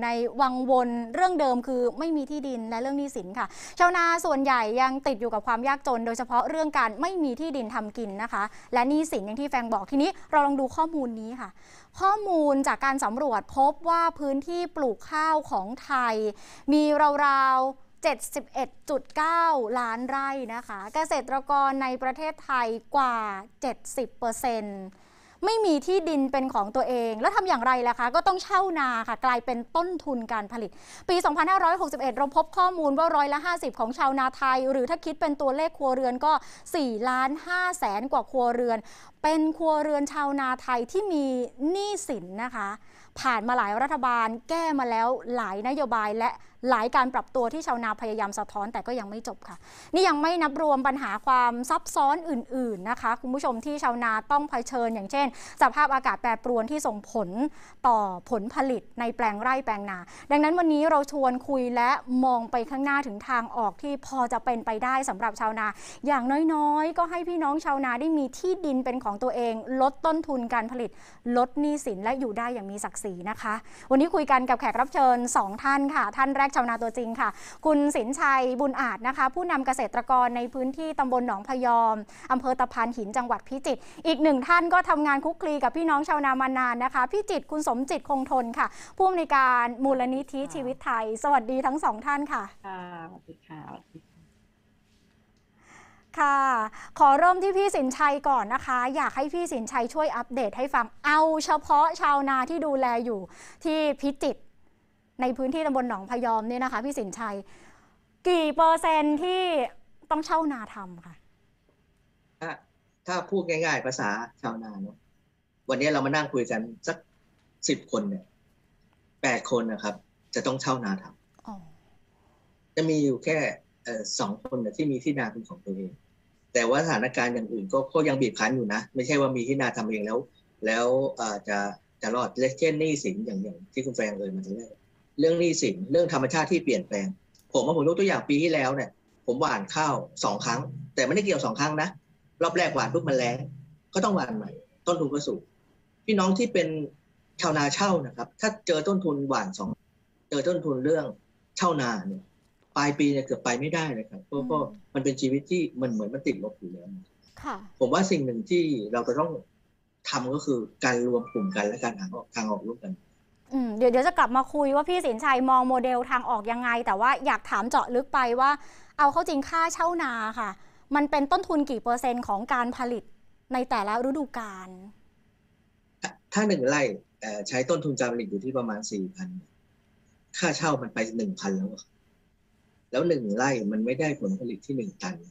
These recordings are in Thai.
ในวังวนเรื่องเดิมคือไม่มีที่ดินและเรื่องหนี้สินค่ะชาวนาส่วนใหญ่ยังติดอยู่กับความยากจนโดยเฉพาะเรื่องการไม่มีที่ดินทำกินนะคะและหนี้สินอย่างที่แฟงบอกทีนี้เราลองดูข้อมูลนี้ค่ะข้อมูลจากการสำรวจพบว่าพื้นที่ปลูกข้าวของไทยมีราวๆ71.9 ล้านไร่นะคะเกษตรกรในประเทศไทยกว่า 70%ไม่มีที่ดินเป็นของตัวเองแล้วทำอย่างไรล่ะคะก็ต้องเช่านาค่ะกลายเป็นต้นทุนการผลิตปี 2561 เราพบข้อมูลว่า50%ของชาวนาไทยหรือถ้าคิดเป็นตัวเลขครัวเรือนก็4,500,000 กว่าครัวเรือนเป็นครัวเรือนชาวนาไทยที่มีหนี้สินนะคะผ่านมาหลายรัฐบาลแก้มาแล้วหลายนโยบายและหลายการปรับตัวที่ชาวนาพยายามสะท้อนแต่ก็ยังไม่จบค่ะนี่ยังไม่นับรวมปัญหาความซับซ้อนอื่นๆนะคะคุณผู้ชมที่ชาวนาต้องเผชิญอย่างเช่นสภาพอากาศแปรปรวนที่ส่งผลต่อผลผลิตในแปลงไร่แปลงนาดังนั้นวันนี้เราชวนคุยและมองไปข้างหน้าถึงทางออกที่พอจะเป็นไปได้สำหรับชาวนาอย่างน้อยๆก็ให้พี่น้องชาวนาได้มีที่ดินเป็นของตัวเองลดต้นทุนการผลิตลดหนี้สินและอยู่ได้อย่างมีศักดิ์ศรีนะคะวันนี้คุยกันกับแขกรับเชิญ2ท่านค่ะท่านแรกชาวนาตัวจริงค่ะคุณสินชัยบุญอาจนะคะผู้นำเกษตรกรในพื้นที่ตำบลหนองพยอมอำเภอตะพานหินจังหวัดพิจิตรอีกหนึ่งท่านก็ทำงานคุกคลีกับพี่น้องชาวนามานานนะคะพี่จิตรคุณสมจิตคงทนค่ะผู้อำนวยการมูลนิธิชีวิตไทยสวัสดีทั้งสองท่านค่ะสวัสดีค่ะค่ะขอเริ่มที่พี่สินชัยก่อนนะคะอยากให้พี่สินชัยช่วยอัปเดตให้ฟังเอาเฉพาะชาวนาที่ดูแลอยู่ที่พิจิตรในพื้นที่ตำบลหนองพยอมเนี่ยนะคะพี่สินชัยกี่เปอร์เซ็นต์ที่ต้องเช่านาทำค่ะถ้าพูดง่ายๆภาษาชาวนาเนาะวันนี้เรามานั่งคุยกันสัก10 คนเนี่ย8 คนนะครับจะต้องเช่านาทำจะมีอยู่แค่2 คนที่มีที่นาเป็นของตัวเองแต่ว่าสถานการณ์อย่างอื่นก็ยังบีบคั้นอยู่นะไม่ใช่ว่ามีที่นาทำเองแล้วจะรอดเช่นหนี้สินอย่างที่คุณแฟงมาทีแรกเรื่องหนี้สินเรื่องธรรมชาติที่เปลี่ยนแปลงผมยกตัวอย่างปีที่แล้วเนี่ยผมหว่านข้าว2 ครั้งแต่ไม่ได้เกี่ยว2 ครั้งนะรอบแรกหว่านปุ๊บมันแล้งก็ต้องหว่านใหม่ต้นทุนก็สูงพี่น้องที่เป็นชาวนาเช่านะครับถ้าเจอต้นทุนหว่านเจอต้นทุนเรื่องเช่านาเนี่ยปลายปีเนี่ยเกือบไปไม่ได้เลยครับก็มันเป็นชีวิตที่มันเหมือนมันติดลบอยู่แล้วผมว่าสิ่งหนึ่งที่เราจะต้องทำก็คือการรวมกลุ่มกันและการหาทางออกร่วมกันเดี๋ยวจะกลับมาคุยว่าพี่สินชัยมองโมเดลทางออกยังไงแต่ว่าอยากถามเจาะลึกไปว่าเอาเข้าจริงค่าเช่านาค่ะมันเป็นต้นทุนกี่เปอร์เซ็นต์ของการผลิตในแต่ละฤดูกาลถ้า1 ไร่ใช้ต้นทุนการผลิตอยู่ที่ประมาณ 4,000 ค่าเช่ามันไป 1,000 แล้ว1 ไร่มันไม่ได้ผลผลิตที่1 ตัน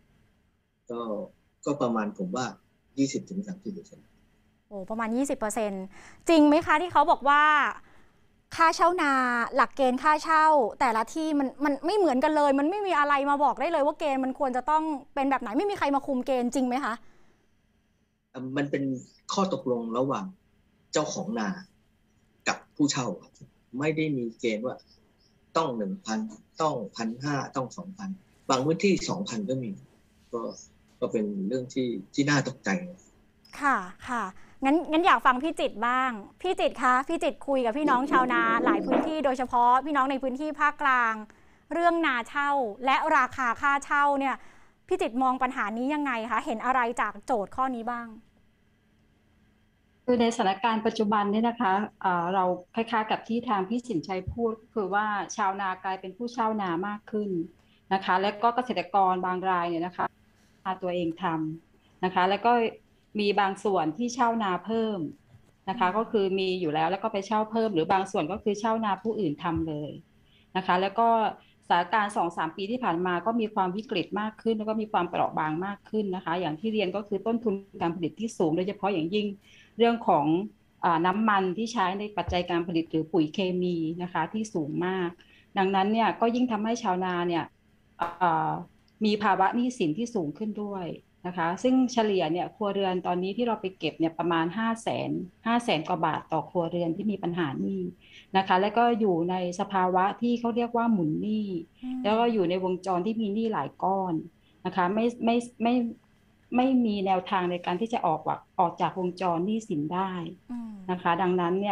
ก็ประมาณผมว่า 20-30% โอ้ประมาณ 20%จริงไหมคะที่เขาบอกว่าค่าเช่านาหลักเกณฑ์ค่าเช่าแต่ละที่มันไม่เหมือนกันเลยมันไม่มีอะไรมาบอกได้เลยว่าเกณฑ์มันควรจะต้องเป็นแบบไหนไม่มีใครมาคุมเกณฑ์จริงไหมคะมันเป็นข้อตกลงระหว่างเจ้าของนากับผู้เช่าไม่ได้มีเกณฑ์ว่าต้อง 1,000 ต้อง 1,500 ต้อง 2,000 บางพื้นที่ 2,000 ก็มีก็เป็นเรื่องที่น่าตกใจค่ะงั้นอยากฟังพี่จิตบ้างพี่จิตคะพี่จิตคุยกับพี่น้องชาวนาหลายพื้นที่โดยเฉพาะพี่น้องในพื้นที่ภาคกลางเรื่องนาเช่าและราคาค่าเช่าเนี่ยพี่จิตมองปัญหานี้ยังไงคะเห็นอะไรจากโจทย์ข้อนี้บ้างคือในสถานการณ์ปัจจุบันนี่นะคะเราคล้ายๆกับที่ทางพี่สินชัยพูดคือว่าชาวนากลายเป็นผู้เช่านามากขึ้นนะคะและก็เกษตรกรบางรายเนี่ยนะคะตัวเองทำนะคะแล้วก็มีบางส่วนที่เช่านาเพิ่มนะคะก็คือมีอยู่แล้วก็ไปเช่าเพิ่มหรือบางส่วนก็คือเช่านาผู้อื่นทำเลยนะคะแล้วก็สถานการณ์ 2-3 ปีที่ผ่านมาก็มีความวิกฤตมากขึ้นแล้วก็มีความเปราะบางมากขึ้นนะคะอย่างที่เรียนก็คือต้นทุนการผลิตที่สูงโดยเฉพาะอย่างยิ่งเรื่องของน้ำมันที่ใช้ในปัจจัยการผลิตหรือปุ๋ยเคมีนะคะที่สูงมากดังนั้นเนี่ยก็ยิ่งทำให้ชาวนาเนี่ยมีภาวะหนี้สินที่สูงขึ้นด้วยนะคะซึ่งเฉลี่ยเนี่ยครัวเรือนตอนนี้ที่เราไปเก็บเนี่ยประมาณ500,000 กว่าบาทต่อครัวเรือนที่มีปัญหาหนี้นะคะแล้วก็อยู่ในสภาวะที่เขาเรียกว่าหมุนหนี้แล้วก็อยู่ในวงจรที่มีหนี้หลายก้อนนะคะไม่มีแนวทางในการที่จะออกจากวงจรหนี้สินได้นะคะดังนั้นเนี่ย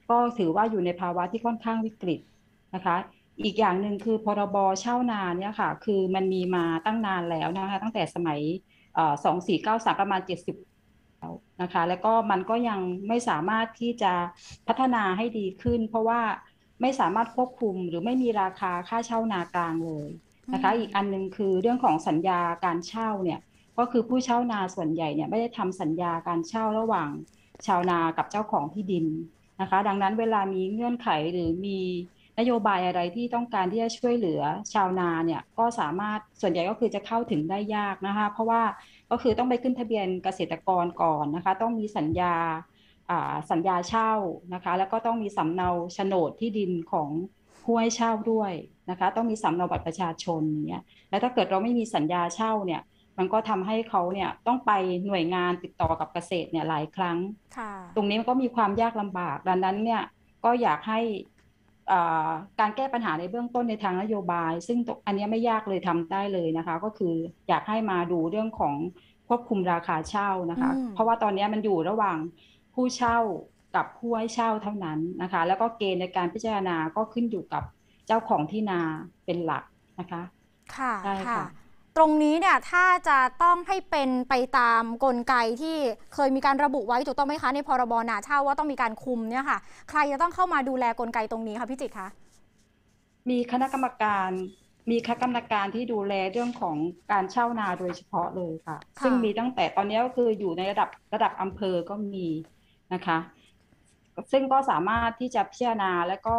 ก็ถือว่าอยู่ในภาวะที่ค่อนข้างวิกฤตนะคะอีกอย่างหนึ่งคือพรบเช่านาเนี่ยค่ะคือมันมีมาตั้งนานแล้วนะคะตั้งแต่สมัย2493ประมาณ70นะคะแล้วก็มันก็ยังไม่สามารถที่จะพัฒนาให้ดีขึ้นเพราะว่าไม่สามารถควบคุมหรือไม่มีราคาค่าเช่านากลางเลยนะคะอีกอันหนึงคือเรื่องของสัญญาการเช่าเนี่ยก็คือผู้เช่านาส่วนใหญ่เนี่ยไม่ได้ทำสัญญาการเช่าระหว่างชาวนากับเจ้าของที่ดินนะคะดังนั้นเวลามีเงื่อนไขหรือมีนโยบายอะไรที่ต้องการที่จะช่วยเหลือชาวนาเนี่ยก็สามารถส่วนใหญ่ก็คือจะเข้าถึงได้ยากนะคะเพราะว่าก็คือต้องไปขึ้นทะเบียนเกษตรกรก่อนนะคะต้องมีสัญญาเช่านะคะแล้วก็ต้องมีสำเนาโฉนดที่ดินของผู้ให้เช่าด้วยนะคะต้องมีสำเนาบัตรประชาชนอย่างเงี้ยแล้วถ้าเกิดเราไม่มีสัญญาเช่าเนี่ยมันก็ทำให้เขาเนี่ยต้องไปหน่วยงานติดต่อกับเกษตรเนี่ยหลายครั้งตรงนี้มันก็มีความยากลำบากดังนั้นเนี่ยก็อยากให้การแก้ปัญหาในเบื้องต้นในทางนโยบายซึ่งอันนี้ไม่ยากเลยทำได้เลยนะคะก็คืออยากให้มาดูเรื่องของควบคุมราคาเช่านะคะเพราะว่าตอนนี้มันอยู่ระหว่างผู้เช่ากับผู้ให้เช่าเท่านั้นนะคะแล้วก็เกณฑ์ในการพิจารณาก็ขึ้นอยู่กับเจ้าของที่นาเป็นหลักนะคะค่ะใช่ค่ะตรงนี้เนี่ยถ้าจะต้องให้เป็นไปตามกลไกที่เคยมีการระบุไว้ถูกต้องไหมคะในพรบนาเช่าว่าต้องมีการคุมเนี่ยค่ะใครจะต้องเข้ามาดูแลกลไกตรงนี้คะพี่จิตรคะมีคณะกรรมการที่ดูแลเรื่องของการเช่านาโดยเฉพาะเลยค่ะซึ่งมีตั้งแต่ตอนนี้ก็คืออยู่ในระดับอำเภอก็มีนะคะซึ่งก็สามารถที่จะพิจารณาและก็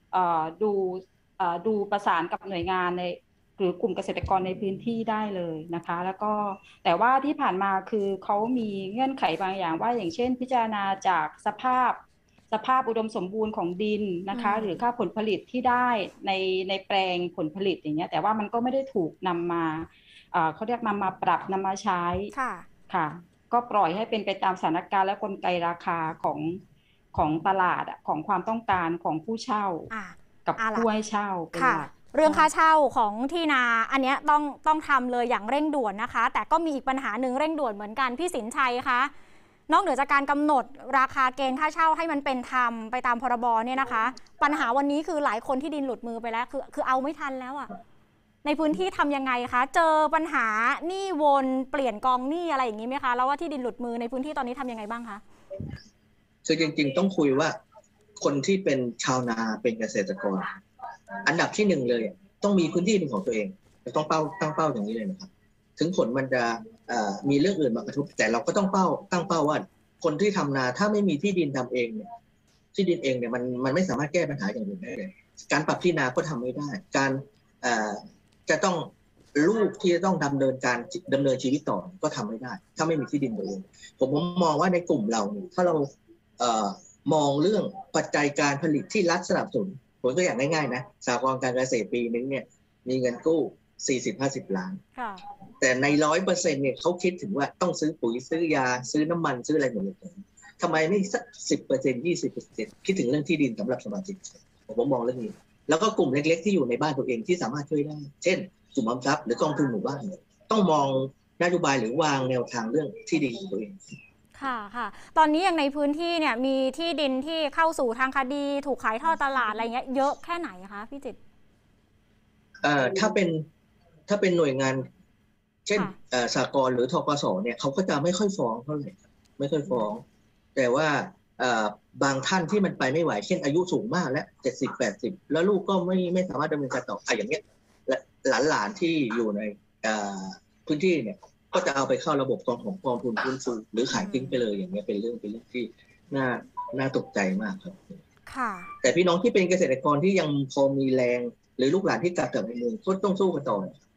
ดูประสานกับหน่วยงานในหรือกลุ่มเกษตรกรในพื้นที่ได้เลยนะคะแล้วก็แต่ว่าที่ผ่านมาคือเขามีเงื่อนไขบางอย่างว่าอย่างเช่นพิจารณาจากสภาพอุดมสมบูรณ์ของดินนะคะหรือค่าผลผลิตที่ได้ในแปลงผลผลิตอย่างเงี้ยแต่ว่ามันก็ไม่ได้ถูกนำมาเขาเรียกนำมาปรับนำมาใช้ค่ะก็ปล่อยให้เป็นไปตามสถานการณ์และกลไกราคาของตลาดของความต้องการของผู้เช่ากับผู้ให้เช่าเป็นหลักเรื่องค่าเช่าของที่นาอันนี้ต้องทำเลยอย่างเร่งด่วนนะคะแต่ก็มีอีกปัญหาหนึ่งเร่งด่วนเหมือนกันพี่สินชัยคะนอกเหนือจากการกำหนดราคาเกณฑ์ค่าเช่าให้มันเป็นธรรมไปตามพรบเนี่ยนะคะปัญหาวันนี้คือหลายคนที่ดินหลุดมือไปแล้วคือเอาไม่ทันแล้วอ่ะในพื้นที่ทำยังไงคะเจอปัญหาหนี้วนเปลี่ยนกองหนี้อะไรอย่างนี้ไหมคะแล้วว่าที่ดินหลุดมือในพื้นที่ตอนนี้ทำยังไงบ้างคะคือจริงๆต้องคุยว่าคนที่เป็นชาวนาเป็นเกษตรกรอันดับที่หนึ่งเลยต้องมีพื้นที่เป็นของตัวเองต้องตั้งเป้าอย่างนี้เลยนะครับถึงผลมันจะมีเรื่องอื่นมากระทบแต่เราก็ต้องตั้งเป้าว่าคนที่ทำนาถ้าไม่มีที่ดินทำเองเนี่ยที่ดินเองเนี่ยมันไม่สามารถแก้ปัญหาอย่างอื่นได้เลยการปรับที่นาก็ทำไม่ได้การจะต้องลูกที่จะต้องดำเนินชีวิตต่อก็ทำไม่ได้ถ้าไม่มีที่ดินตัวเองผมมองว่าในกลุ่มเราเนี่ยถ้าเรามองเรื่องปัจจัยการผลิตที่รัฐสนับสนุนผมตัวอย่างง่ายๆนะสหกรณ์การเกษตรปีนึงเนี่ยมีเงินกู้ 40-50 ล้านแต่ใน 100% เนี่ยเขาคิดถึงว่าต้องซื้อปุ๋ยซื้อยาซื้อน้ำมันซื้ออะไรหมดเลยทำไมไม่สัก 10% 20% คิดถึงเรื่องที่ดินสำหรับสมาชิกผมมองเรื่องนี้แล้วก็กลุ่มเล็กๆที่อยู่ในบ้านตัวเองที่สามารถช่วยได้เช่นกลุ่มออมทรัพย์หรือกองทุนหมู่บ้านต้องมองนโยบายหรือวางแนวทางเรื่องที่ดินของตัวเองค่ะตอนนี้อย่างในพื้นที่เนี่ยมีที่ดินที่เข้าสู่ทางคดีถูกขายทอดตลาดอะไรเงี้ยเยอะแค่ไหนคะพี่จิตรถ้าเป็นหน่วยงานเช่นสหกรณ์หรือธกสเนี่ยเขาก็จะไม่ค่อยฟ้องเท่าไหร่ไม่ค่อยฟ้องแต่ว่าบางท่านที่มันไปไม่ไหวเช่นอายุสูงมากและ70-80แล้วลูกก็ไม่สามารถดำเนินการต่ออย่างเงี้ยหลานที่อยู่ในพื้นที่เนี่ยก็จะเอาไปเข้าระบบกองทุนฟื้นฟูหรือขายทิ้งไปเลยอย่างเงี้ยเป็นเรื่องที่น่าตกใจมากครับค่ะแต่พี่น้องที่เป็นเกษตรกรที่ยังพอมีแรงหรือลูกหลานที่กลับจากในเมืองก็ต้องสู้กันต่อ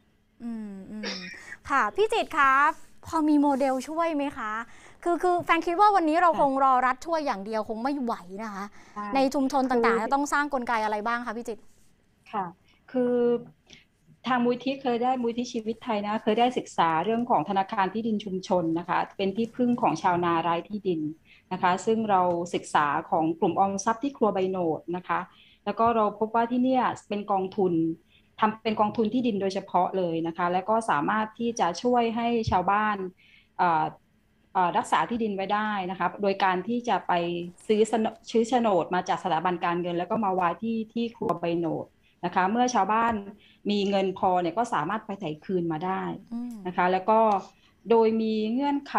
ค่ะพี่จิตรคะพอมีโมเดลช่วยไหมคะคือแฟนคิดว่าวันนี้เราคงรอรัฐช่วยอย่างเดียวคงไม่ไหวนะคะในชุมชนต่างๆจะต้องสร้างกลไกอะไรบ้างคะพี่จิตรค่ะคือทางมูลที่มูลที่ชีวิตไทยนะเคยได้ศึกษาเรื่องของธนาคารที่ดินชุมชนนะคะเป็นที่พึ่งของชาวนาไร้ที่ดินนะคะซึ่งเราศึกษาของกลุ่มออมทรัพย์ที่ครัวใบโหนดนะคะแล้วก็เราพบว่าที่นี่เป็นกองทุนทำเป็นกองทุนที่ดินโดยเฉพาะเลยนะคะแล้วก็สามารถที่จะช่วยให้ชาวบ้านรักษาที่ดินไว้ได้นะคะโดยการที่จะไปซื้อโฉนดมาจากสถาบันการเงินแล้วก็มาไว้ที่ครัวใบโหนดนะคะเมื่อชาวบ้านมีเงินพอเนี่ยก็สามารถไปไถคืนมาได้นะคะแล้วก็โดยมีเงื่อนไข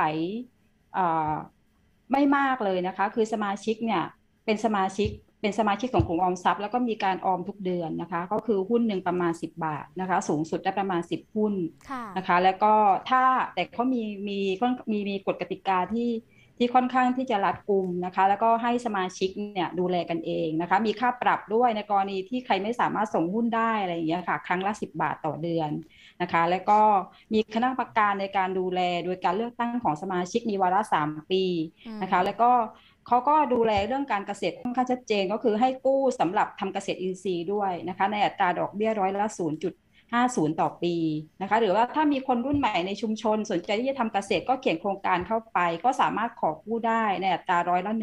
ไม่มากเลยนะคะคือสมาชิกเนี่ยเป็นสมาชิกของกลุ่มออมทรัพย์แล้วก็มีการออมทุกเดือนนะคะก็คือหุ้นหนึ่งประมาณ10 บาทนะคะสูงสุดได้ประมาณ10 หุ้นนะคะแล้วก็แต่เขามีกฎกติกาที่ค่อนข้างที่จะรัดกุมนะคะแล้วก็ให้สมาชิกเนี่ยดูแลกันเองนะคะมีค่าปรับด้วยในกรณีที่ใครไม่สามารถส่งหุ้นได้อะไรอย่างเงี้ยค่ะครั้งละ10 บาทต่อเดือนนะคะแล้วก็มีคณะกรรมการในการดูแลโดยการเลือกตั้งของสมาชิกมีวาระ3 ปีนะคะแล้วก็เขาก็ดูแลเรื่องการเกษตรค่อนข้างชัดเจนก็คือให้กู้สำหรับทำเกษตรอินทรีย์ด้วยนะคะในอัตราดอกเบี้ย0.50%ต่อปีนะคะหรือว่าถ้ามีคนรุ่นใหม่ในชุมชนสนใจที่จะทำเกษตรก็เขียนโครงการเข้าไปก็สามารถขอกู้ได้ในอัตรา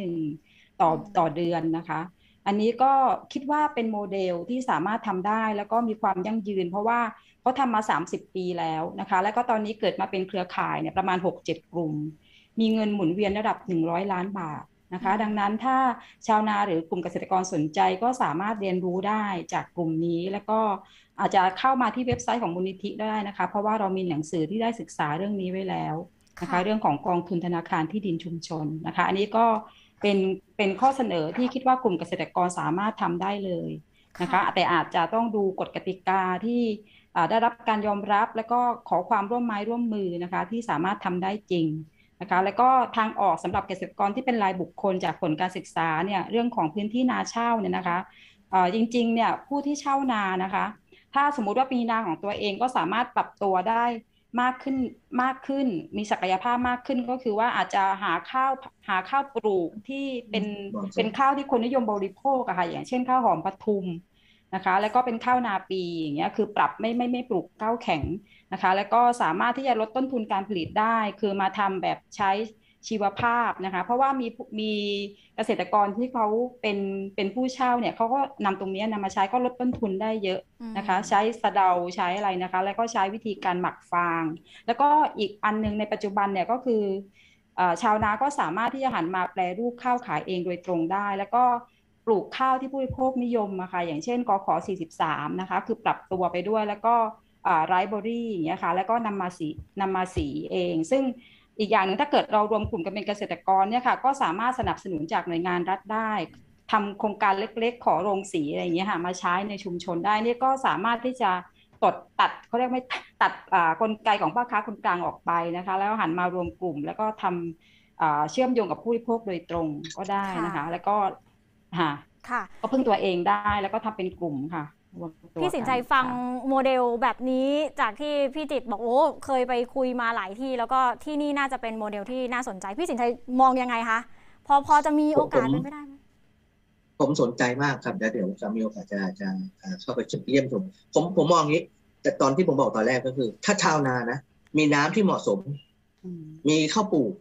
100% ต่อเดือนนะคะอันนี้ก็คิดว่าเป็นโมเดลที่สามารถทำได้แล้วก็มีความยั่งยืนเพราะว่าเขาทำมา30 ปีแล้วนะคะแล้วก็ตอนนี้เกิดมาเป็นเครือข่ายเนี่ยประมาณ 6-7 กลุ่มมีเงินหมุนเวียนระดับ100 ล้านบาทนะคะดังนั้นถ้าชาวนาหรือกลุ่มเกษตรกรสนใจก็สามารถเรียนรู้ได้จากกลุ่มนี้แล้วก็อาจจะเข้ามาที่เว็บไซต์ของมูลนิธิได้นะคะเพราะว่าเรามีหนังสือที่ได้ศึกษาเรื่องนี้ไว้แล้วนะคะเรื่องของกองทุนธนาคารที่ดินชุมชนนะคะอันนี้ก็เป็นข้อเสนอที่คิดว่ากลุ่มเกษตรกรสามารถทำได้เลยนะคะแต่อาจจะต้องดูกฎกติกาที่ได้รับการยอมรับแล้วก็ขอความร่วมไม้ร่วมมือนะคะที่สามารถทำได้จริงนะคะแล้วก็ทางออกสำหรับเกษตรกรที่เป็นรายบุคคลจากผลการศึกษาเนี่ยเรื่องของพื้นที่นาเช่าเนี่ยนะคะจริงๆเนี่ยผู้ที่เช่านานะคะถ้าสมมุติว่ามีนาของตัวเองก็สามารถปรับตัวได้มากขึ้นมีศักยภาพมากขึ้นก็คือว่าอาจจะหาข้าวปลูกที่เป็นข้าวที่คนนิยมบริโภคอะค่ะอย่างเช่นข้าวหอมปทุมนะคะแล้วก็เป็นข้าวนาปีอย่างเงี้ยคือปรับไม่ปลูกข้าวแข็งนะคะแล้วก็สามารถที่จะลดต้นทุนการผลิตได้คือมาทำแบบใช้ชีวภาพนะคะเพราะว่ามีเกษตรกรที่เขาเป็นผู้เช่าเนี่ยเขาก็นำตรงนี้นำมาใช้ก็ลดต้นทุนได้เยอะนะคะใช้สะเดาใช้อะไรนะคะแล้วก็ใช้วิธีการหมักฟางแล้วก็อีกอันนึงในปัจจุบันเนี่ยก็คือชาวนาก็สามารถที่จะหันมาแปรรูปข้าวขายเองโดยตรงได้แล้วก็ปลูกข้าวที่ผู้บริโภคนิยมนะคะอย่างเช่นกข43นะคะคือปรับตัวไปด้วยแล้วก็ไรซ์เบอรี่อย่างเงี้ยค่ะแล้วก็นำมาสีเองซึ่งอีกอย่างหนึ่งถ้าเกิดเรารวมกลุ่มกันเป็นเกษตรกรเนี่ยค่ะก็สามารถสนับสนุนจากหน่วยงานรัฐได้ทำโครงการเล็กๆขอโรงสีอะไรอย่างเงี้ยค่ะมาใช้ในชุมชนได้นี่ก็สามารถที่จะตัดเขาเรียกไม่ตัดกลไกของพ่อค้าคนกลางออกไปนะคะแล้วหันมารวมกลุ่มแล้วก็ทำเชื่อมโยงกับผู้บริโภคโดยตรงก็ได้นะคะแล้วก็ก็พึ่งตัวเองได้แล้วก็ทำเป็นกลุ่มค่ะพี่สินชัยฟังโมเดลแบบนี้จากที่พี่จิตบอกโอ้เคยไปคุยมาหลายที่แล้วก็ที่นี่น่าจะเป็นโมเดลที่น่าสนใจพี่สินชัยมองยังไงคะพอจะมีโอกาสเป็นไปได้ไหมผมสนใจมากครับเดี๋ยวจะมีโอกาสจะเข้าไปเยี่ยมชมผมมองอย่างนี้แต่ตอนที่ผมบอกตอนแรกก็คือถ้าชาวนานะมีน้ำที่เหมาะสมมีข้าวปลูก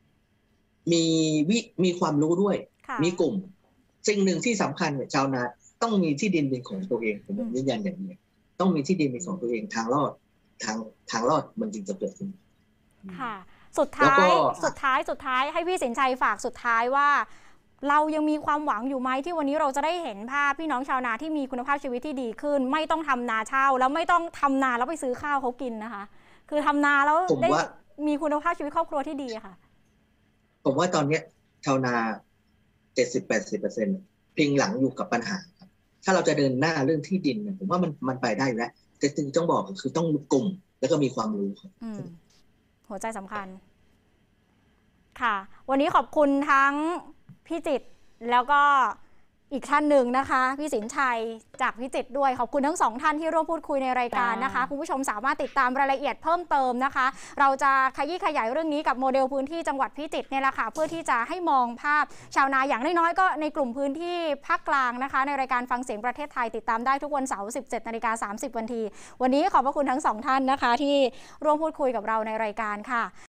มีความรู้ด้วยมีกลุ่มสิ่งหนึ่งที่สำคัญเนี่ยชาวนาต้องมีที่ดินเป็นของตัวเองผมยืนยันอย่างนี้ต้องมีที่ดินเป็นของตัวเองทางรอดมันจึงจะเกิดขึ้นค่ะสุดท้ายให้พี่สินชัยฝากสุดท้ายว่าเรายังมีความหวังอยู่ไหมที่วันนี้เราจะได้เห็นภาพพี่น้องชาวนาที่มีคุณภาพชีวิตที่ดีขึ้นไม่ต้องทำนาเช่าแล้วไม่ต้องทำนาแล้วไปซื้อข้าวเขากินนะคะคือทำนาแล้วได้มีคุณภาพชีวิตครอบครัวที่ดีค่ะผมว่าตอนนี้ชาวนา 70-80% พิงหลังอยู่กับปัญหาครับถ้าเราจะเดินหน้าเรื่องที่ดินเนี่ยผมว่ามันไปได้แล้วแต่สิ่งที่ต้องบอกคือต้องกลุ่มแล้วก็มีความรู้ครับหัวใจสำคัญค่ะวันนี้ขอบคุณทั้งพี่จิตแล้วก็อีกท่านหนึ่งนะคะพี่สินชัยจากพิจิตรด้วยขอบคุณทั้งสองท่านที่ร่วมพูดคุยในรายการนะคะคุณผู้ชมสามารถติดตามรายละเอียดเพิ่มเติมนะคะเราจะขยี้ขยายเรื่องนี้กับโมเดลพื้นที่จังหวัดพิจิตรเนี่ยแหละค่ะเพื่อที่จะให้มองภาพชาวนาอย่างน้อยๆก็ในกลุ่มพื้นที่ภาคกลางนะคะในรายการฟังเสียงประเทศไทยติดตามได้ทุกวันเสาร์ 17:30 น.วันนี้ขอบพระคุณทั้งสองท่านนะคะที่ร่วมพูดคุยกับเราในรายการค่ะ